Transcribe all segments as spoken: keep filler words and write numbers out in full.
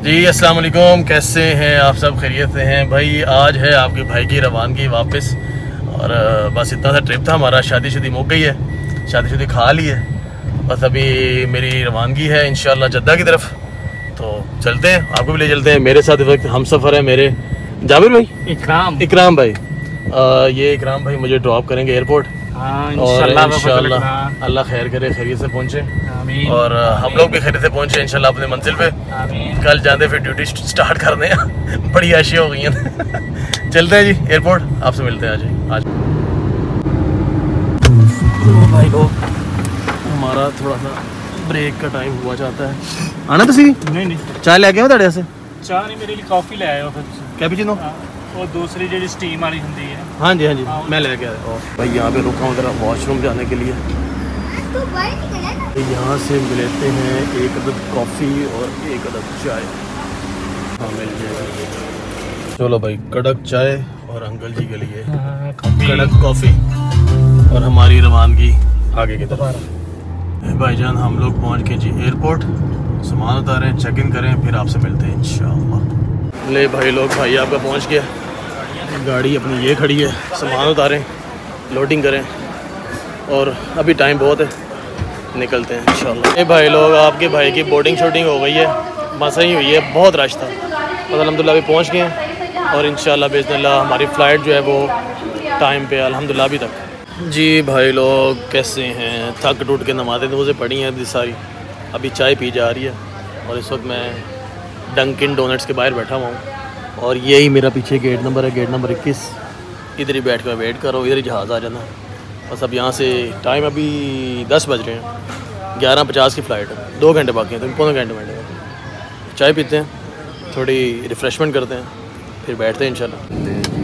जी अस्सलाम वालेकुम, कैसे हैं आप सब? खैरियत से हैं भाई। आज है आपके भाई की रवानगी वापस, और बस इतना सा ट्रिप था हमारा। शादी शुदी मुक गई है, शादी शुदी खा ली है, बस अभी मेरी रवानगी है इंशाल्लाह जद्दा की तरफ। तो चलते हैं, आपको भी ले चलते हैं। मेरे साथ इस वक्त हम सफ़र है मेरे जाबिर भाई, इकराम इकराम भाई। आ, ये इकराम भाई मुझे ड्रॉप करेंगे एयरपोर्ट। हाँ, और इंशाल्लाह अल्लाह खैर करे, खैरियत से पहुँचे, और हम लोग भी खैरियत से पहुँचे इंशाल्लाह अपने मंजिल पे। कल जाते फिर ड्यूटी स्टार्ट करने हैं। बड़ी आशियाँ हो गई हैं। चलते हैं जी एयरपोर्ट, आपसे मिलते हैं आज आज तो भाई लोग हमारा थोड़ा सा ब्रेक का टाइम हुआ जाता है। आना तुसी नहीं नहीं चाय लेके आओ ਤੁਹਾਡੇ से चाह नहीं, मेरे लिए कॉफ़ी ले आए हो फिर कैपुचिनो और दूसरी जो स्टीम वाली होती है। हाँ जी हाँ जी मैं लेके आया भाई। यहाँ पे रुका हूँ जरा वॉशरूम जाने के लिए। यहाँ से लेते हैं एक अदद कॉफ़ी और एक अदद चाय। हाँ मिल जाएगी। चलो भाई, कड़क चाय और अंकल जी के लिए कड़क कॉफ़ी, और हमारी रवानगी आगे की तरफ। भाईजान हम लोग पहुँच गए जी एयरपोर्ट, सामान उतारें, चेक इन करें, फिर आपसे मिलते हैं इंशाअल्लाह। ले भाई लोग, भाई आपका पहुँच गया, गाड़ी अपनी ये खड़ी है, सामान उतारें, लोडिंग करें, और अभी टाइम बहुत है, निकलते हैं इंशाल्लाह। ये भाई लोग आपके भाई की बोर्डिंग शूटिंग हो गई है, मसा ही हुई है, बहुत रश था, बस अल्हम्दुलिल्लाह अभी पहुँच गए हैं, और इंशाल्लाह बिस्मिल्लाह हमारी फ़्लाइट जो है वो टाइम पे अल्हम्दुलिल्लाह अभी तक। जी भाई लोग कैसे हैं? थक टूट के नमाज़ें नमाज़ें पढ़ी हैं सारी, अभी चाय पी जा रही है, और इस वक्त मैं डंकिन डोनट्स के बाहर बैठा हुआ हूँ, और यही मेरा पीछे गेट नंबर है, गेट नंबर इक्कीस। इधर ही बैठ कर वेट करो, इधर ही जहाज़ आ जाना। बस अब यहाँ से टाइम अभी दस बज रहे हैं, ग्यारह पचास की फ़्लाइट है, दो घंटे बाकी हैं, तो पौने घंटे बैठे हैं। चाय पीते हैं, थोड़ी रिफ़्रेशमेंट करते हैं, फिर बैठते हैं इंशाल्लाह।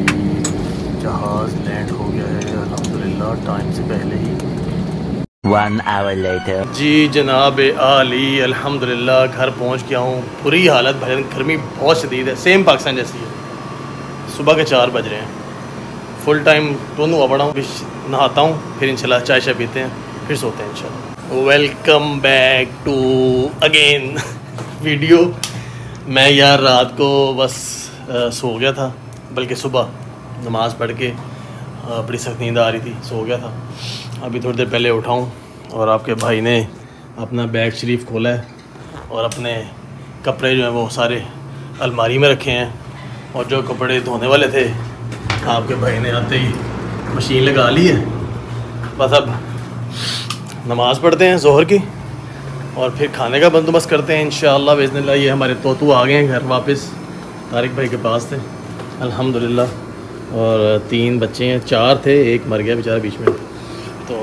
जहाज़ लैंड हो गया है अल्हम्दुलिल्लाह टाइम से पहले ही। One hour later. जी जनाब आली अल्हम्दुलिल्लाह घर पहुँच गया हूँ। बुरी हालत भजन, गर्मी बहुत शदीद है, सेम पाकिस्तान जैसी है। सुबह के चार बज रहे हैं, फुल टाइम दोनों हुआ पड़ा हूँ, नहाता हूँ, फिर इंशाल्लाह चाय शाय पीते हैं, फिर सोते हैं इंशाल्लाह। Welcome back to again video. मैं यार रात को बस आ, सो गया था, बल्कि सुबह नमाज़ पढ़ के आ, बड़ी सख्त नींद आ रही थी, सो गया था। अभी थोड़ी देर पहले उठाऊँ और आपके भाई ने अपना बैग शरीफ खोला है, और अपने कपड़े जो हैं वो सारे अलमारी में रखे हैं, और जो कपड़े धोने वाले थे आपके भाई ने आते ही मशीन लगा ली है। बस अब नमाज़ पढ़ते हैं ज़ोहर की, और फिर खाने का बंदोबस्त करते हैं इंशाअल्लाह बिस्मिल्लाह। ये हमारे तोतू आ गए हैं घर वापस, तारिक भाई के पास थे अल्हम्दुलिल्लाह, और तीन बच्चे हैं, चार थे, एक मर गया बेचारा बीच में। तो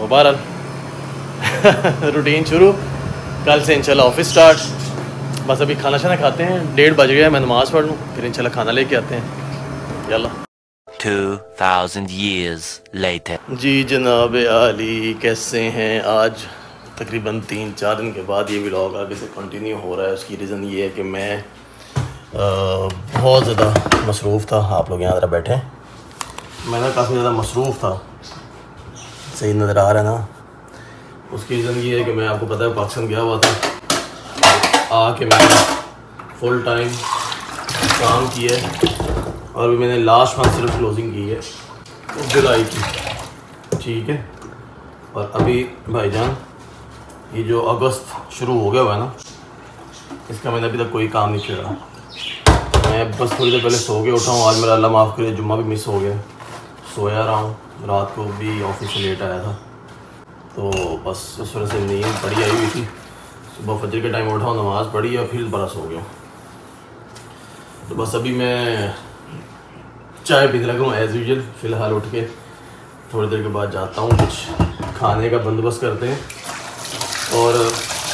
बहरहाल रूटीन शुरू, कल से इंशाल्लाह ऑफिस स्टार्ट। बस अभी खाना शाना खाते हैं, डेढ़ बज गया, मैं नमाज़ पढ़ लूँ, फिर इंशाल्लाह खाना लेके आते हैं। यल्ला। Two thousand years later. जी जनाब आली कैसे हैं? आज तकरीबन तीन चार दिन के बाद ये व्लॉग आगे से कंटिन्यू हो रहा है। उसकी रीज़न ये है कि मैं आ, बहुत ज़्यादा मसरूफ़ था। आप लोग यहाँ ज़रा बैठे, मैं ना काफ़ी ज़्यादा मसरूफ़ था, सही नज़र आ रहा है ना। उसकी रीज़न ये है कि मैं, आपको पता है, पाकिस्तान गया हुआ था, आके मैंने फुल टाइम काम किया है, और भी मैंने लास्ट मंथ सिर्फ क्लोजिंग की है जुलाई की, ठीक है। और अभी भाईजान ये जो अगस्त शुरू हो गया हुआ है ना, इसका मैंने अभी तक कोई काम नहीं किया। मैं बस थोड़ी देर पहले सो के उठा हूँ। आज मेरा अल्लाह माफ़ करे जुम्मा भी मिस हो गया, सोया रहा हूँ, रात को भी ऑफिस से लेट आया था, तो बस उस वजह से नींद बड़ी आई हुई थी। सुबह फजर के टाइम उठा हूँ, नमाज़ पढ़ी और फिर बड़ा सो गया। तो बस अभी मैं चाय पीने लगा हूँ एज़ यूजुअल। फ़िलहाल उठ के थोड़ी देर के बाद जाता हूँ, कुछ खाने का बंदोबस्त करते हैं, और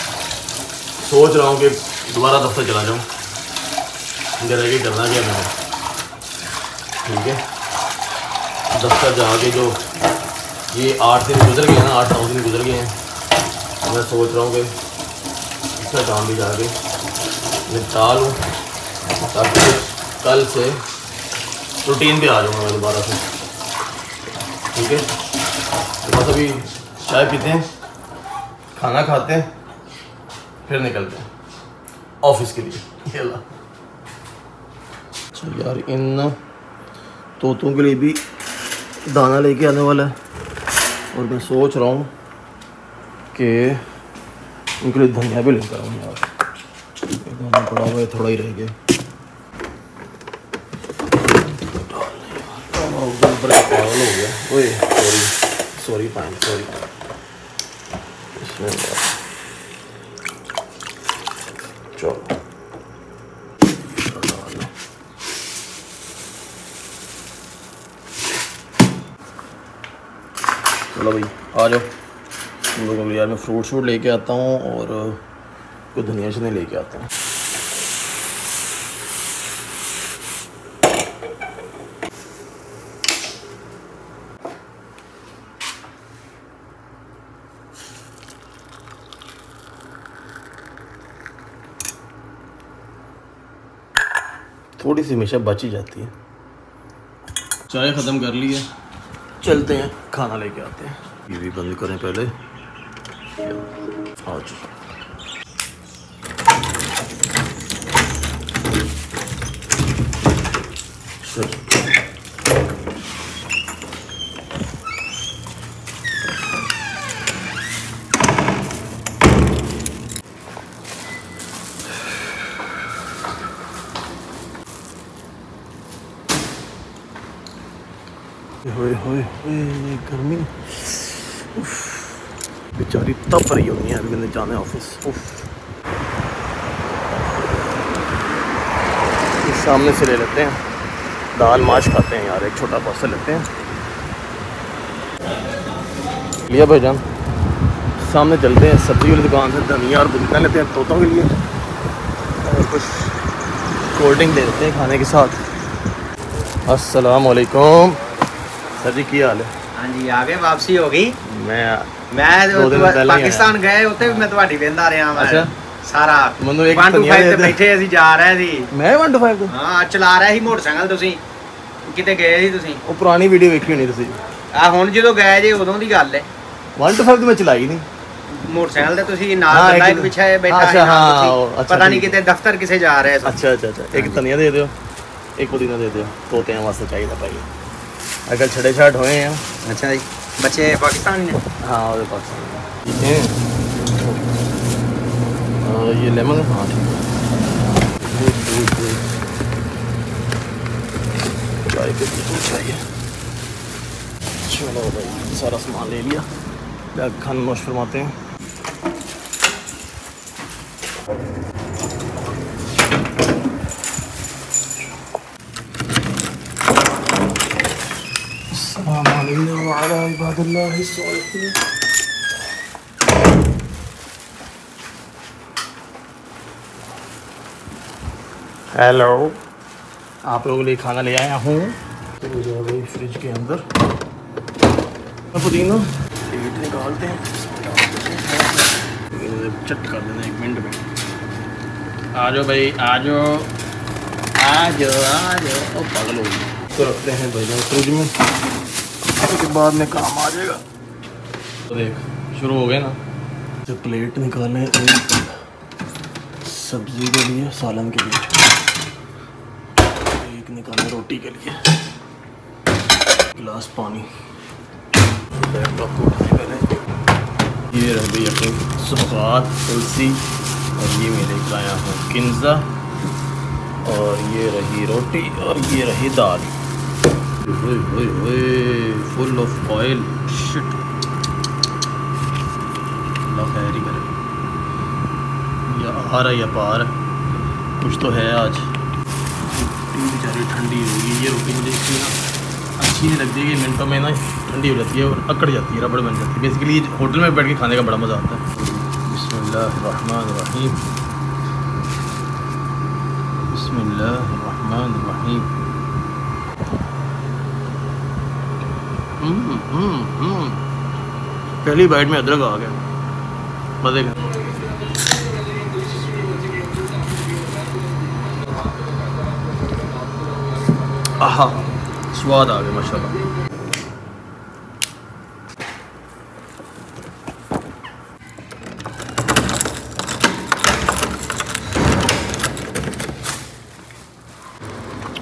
सोच रहा हूँ कि दोबारा दफ्तर चला जाऊँ, इधर आगे करना क्या मैं, ठीक है। दफ्तर जाके जो ये आठ दिन गुजर गए हैं ना, आठ नौ दिन गुजर गए हैं, तो मैं सोच रहा हूँ कि इसका काम भी जाके निपटा लूँ, ताकि कल से रूटीन पे आ जाऊँगा मैं दोबारा से, ठीक है। तो बस अभी चाय पीते हैं, खाना खाते हैं, फिर निकलते हैं ऑफिस के लिए। अच्छा यार, इन तोतों के लिए भी दाना लेके आने वाला है और मैं सोच रहा हूँ कि उनके लिए धनिया भी लेकर आऊँ यार। दाना पड़ा हुआ है, थोड़ा ही रह गया। ऊपर पागल हो गया। ओए सॉरी सॉरी फाइन सॉरी। इसमें चलो चलो भाई आ जाओ तुम लोगों के लिए। यार मैं फ्रूट शूट लेके आता हूँ और कुछ धनिया शनिया लेके आता हूँ। थोड़ी सी हमेशा बच ही जाती है। चाय ख़त्म कर ली है, चलते हैं खाना लेके आते हैं। ये भी बंद करें पहले। आओ जी। होए होए होए गर्मी बेचारी तप रही होनी है। मैंने जाना है ऑफिस। इस सामने से ले लेते हैं, दाल माश खाते हैं यार। एक छोटा पार्सल लेते हैं। लिया भाईजान, सामने चलते हैं सब्जी वाली दुकान से धनिया और बुनका लेते हैं तोतों के लिए और कुछ कोल्ड ड्रिंक दे देते हैं खाने के साथ। अस्सलाम वालेकुम सर जी, की हाल है? हाँ जी, आ गए, वापसी हो गई। मैं मैं पाकिस्तान गए उत्ते भी मैं ਤੁਹਾਡੀ ਵੇਂਦਾ ਰਿਹਾ ਮੈਂ। ਅੱਛਾ ਸਾਰਾ ਮੈਨੂੰ ਇੱਕ one to five ਤੇ ਬੈਠੇ ਅਸੀਂ ਜਾ ਰਹੇ ਸੀ। ਮੈਂ one to five ਤੋਂ ਹਾਂ ਚਲਾ ਰਿਹਾ ਸੀ ਮੋਟਰਸਾਈਕਲ। ਤੁਸੀਂ ਕਿਤੇ ਗਏ ਸੀ ਤੁਸੀਂ? ਉਹ ਪੁਰਾਣੀ ਵੀਡੀਓ ਵੇਖੀ ਹੋਣੀ ਤੁਸੀਂ। ਆ ਹੁਣ ਜਦੋਂ ਗਏ ਜੇ ਉਦੋਂ ਦੀ ਗੱਲ ਹੈ। one to five ਤੋਂ ਮੈਂ ਚਲਾਈ ਨਹੀਂ ਮੋਟਰਸਾਈਕਲ ਤੇ ਤੁਸੀਂ ਨਾਲ ਬੰਦਾ ਇੱਕ ਪਿੱਛੇ ਬੈਠਾ ਹੈ। ਹਾਂ ਪਤਾ ਨਹੀਂ ਕਿਤੇ ਦਫ਼ਤਰ ਕਿਸੇ ਜਾ ਰਹੇ ਸੀ। ਅੱਛਾ ਅੱਛਾ ਅੱਛਾ। ਇੱਕ ਧਨੀਆ ਦੇ ਦਿਓ, ਇੱਕ ਪੁਦੀਨਾ ਦੇ ਦਿਓ, ਤੋਤਿਆਂ ਵਾਸਤੇ ਚਾਹੀਦਾ ਭਾਈ। अगर छड़े छाट हुए हैं। अच्छा जी, बच्चे पाकिस्तानी ने? हाँ वो पाकिस्तानी ठीक है। और ये लेमन है। हाँ ठीक है। चाय के दूध चाहिए। चलो भाई सारा सामान ले लिया, खाना नोश फरमाते हैं। हेलो, आप लोगों के लिए खाना ले आया हूँ। तो जो है भाई फ्रिज के अंदर पुदीना प्लेट निकालते हैं, चट कर देना एक मिनट में। आ जाओ भाई आ जाओ आ जाओ आ जाओ। पागल हो गई। तो रखते हैं भाई फ्रिज में, उसके बाद में काम आ जाएगा। तो देख शुरू हो गए ना। जो प्लेट निकालें एक सब्ज़ी के लिए, सालन के लिए, एक निकालें रोटी के लिए, गिलास पानी। पहले ये रह गई अपनी सौगात तुलसी और ये मैं लेकर आया हूँ किन्जा और ये रही रोटी और ये रही दाल। Full of oil. शिट अल्लाह खैर ही करे। या आ रहा या पार कुछ तो है। आज रोटी बेचारी ठंडी होगी। ये रोटी मुझे इसकी ना अच्छी नहीं लगती है, मिनटों में ना ठंडी हो जाती है और अकड़ जाती है, रबड़ बन जाती है। बेसिकली होटल में बैठ के खाने का बड़ा मज़ा आता है। बिस्मिल्लाहिर्रहमानिर्रहीम बिस्मिल्लाहिर्रहमानिर्रहीम। हम्म हम्म हम्म पहली बाइट में अदरक आ गया, मज़े का। आहा स्वाद आ गया माशाल्लाह।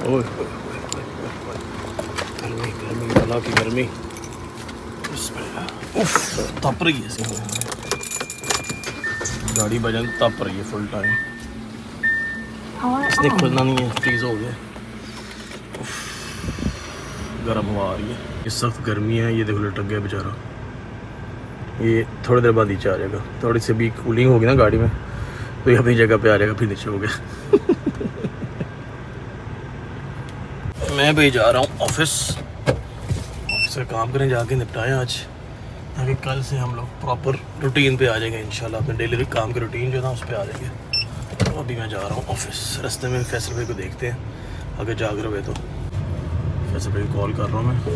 ओए गर्मी गर्मी अल्लाह की गर्मी उफ तप रही है गाड़ी बजन तप रही है फुल टाइम। इसने खुलना नहीं है, फ्रीज हो गया। गर्म हवा आ रही है, ये सख्त गर्मी है। ये देखो लटक गया बेचारा, ये थोड़ी देर बाद नीचे आ जाएगा। थोड़ी सी भी कूलिंग होगी ना गाड़ी में तो ये अपनी जगह पे आ जाएगा, फिर नीचे हो गया। मैं भी जा रहा हूँ ऑफिस, ऑफिस का काम करें जाके निपटाएं आज, ताकि कल से हम लोग प्रॉपर रूटीन पे आ जाएंगे इंशाल्लाह। अपने डेली काम के रूटीन जो है ना उस पर आ जाएंगे। तो अभी मैं जा रहा हूँ ऑफिस। रास्ते में फैसल भाई को देखते हैं, अगर जाग रहे हुए तो फैसल भाई को कॉल कर रहा हूँ मैं।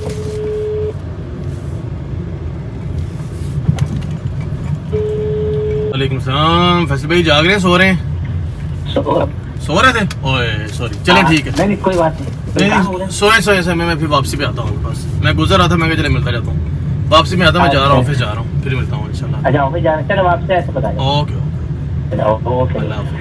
वालेकुम सलाम। फैसल भाई जाग रहे हैं, सो रहे हैं? सो रहे थे? ओए सॉरी, चलें ठीक है। नहीं कोई बात नहीं, नहीं सोए सोए से मैं मैं फिर वापसी पे आता हूँ। बस मैं गुजर रहा था, मैं चले मिलता जाता हूँ। वापसी में आता, मैं जा रहा हूँ ऑफिस जा रहा हूँ, फिर मिलता हूँ इंशाल्लाह। अच्छा ऑफिस जाना, चलो वापस ऐसे बता दो। ओके ओके ओके अल्लाह हाफ़िज़।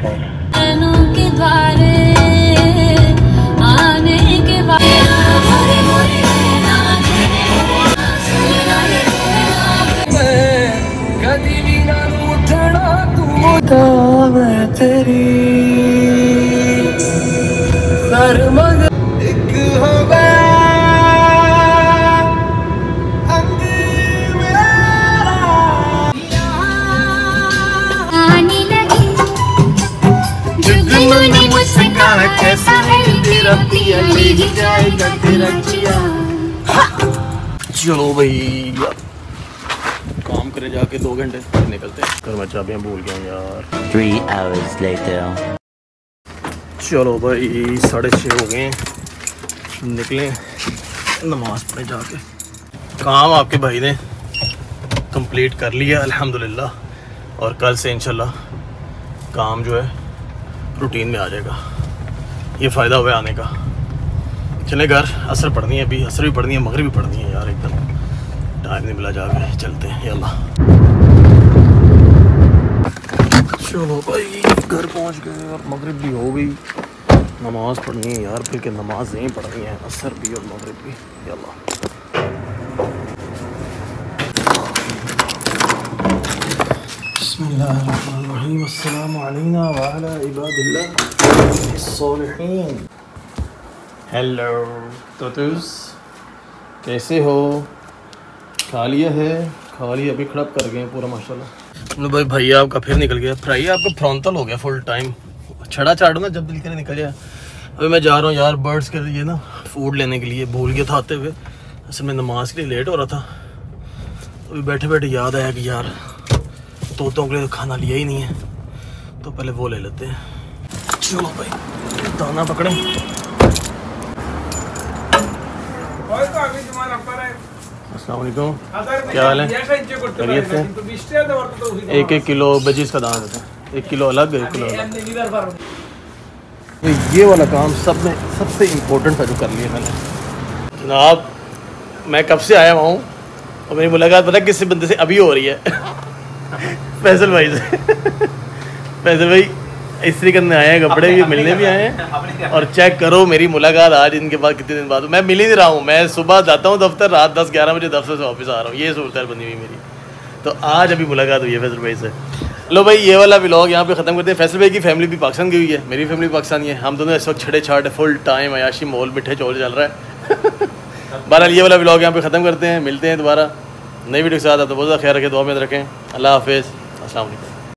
चलो भाई काम करे जाके, दो घंटे निकलते हैं। घर में चाबियां भूल गया यार। Three hours later. चलो भाई साढ़े छः हो गए, निकले नमाज पढ़े जाके। काम आपके भाई ने कंप्लीट कर लिया अल्हम्दुलिल्लाह, और कल से इंशाल्लाह काम जो है रूटीन में आ जाएगा। ये फ़ायदा हुआ आने का। चले घर, असर पढ़नी है अभी, असर भी पढ़नी है, मगरिब भी पढ़नी है यार। एकदम टाइम नहीं मिला, जाके चलते हैं यल्ला। चलो भाई घर पहुंच गए और मगरिब भी हो गई। नमाज़ पढ़नी है यार, फिर के नमाज नहीं पढ़नी है, असर भी और मगरिब भी। यल्ला बिस्मिल्लाहिर्रहमानिर्रहीम। अस्सलामु अलैना व अला इबादिल्लाहिस्सॉलिहीन। हेलो तोतूस, कैसे हो? खा लिया है? खा लिया, अभी खड़प कर गए पूरा माशाल्लाह। नो भाई भैया आपका फिर निकल गया फ्राई, आपका फ्रंटल हो गया फुल टाइम। छड़ा चाटो ना, जब दिल करे निकल जाए। अभी मैं जा रहा हूँ यार बर्ड्स के लिए ना फूड लेने के लिए, भूल गया था आते हुए। असल में नमाज के लिए लेट हो रहा था, अभी बैठे बैठे याद आया कि यार तोतों के लिए तो खाना लिया ही नहीं है, तो पहले वो ले लेते हैं। चलो भाई दाना पकड़े। अस्सलाम वालेकुम, क्या हाल है? खैरियत से? एक एक किलो बजीज का दाना देते हैं, एक किलो अलग एक किलो अलग। ये वाला काम सब में सबसे इम्पोर्टेंट था जो कर लिया मैंने जनाब। मैं कब से आया हूँ और मेरी मुलाकात पता किसी बंदे से अभी हो रही है फैसल भाई से। फैसल भाई इस्त्री करने आए हैं, कपड़े भी मिलने भी आए हैं, और चेक करो मेरी मुलाकात आज इनके बाद कितने दिन बाद। मैं मिल ही नहीं रहा हूँ, मैं सुबह जाता हूँ दफ्तर, रात दस ग्यारह बजे दफ्तर से वापस आ रहा हूँ। ये सूरत बनी हुई मेरी, तो आज अभी मुलाकात हुई है फैसल भाई से। लो भाई ये वाला व्लॉग यहाँ पे ख़त्म करते हैं। फैसल भाई की फैमिली भी पाकिस्तान गई हुई है, मेरी फैमिली पाकिस्तानी है। हम दोनों इस वक्त छड़े छाट फुल टाइम अयाशी मोल मिठे चौल चल रहा है। बहरहाल ये वाला व्लॉग यहाँ पे ख़त्म करते हैं, मिलते हैं दोबारा नई वीडियो के साथ। तो बहुत ज़्यादा ख्याल रखें, दुआ में रखें। अल्लाह हाफ़िज़, अस्सलाम वालेकुम।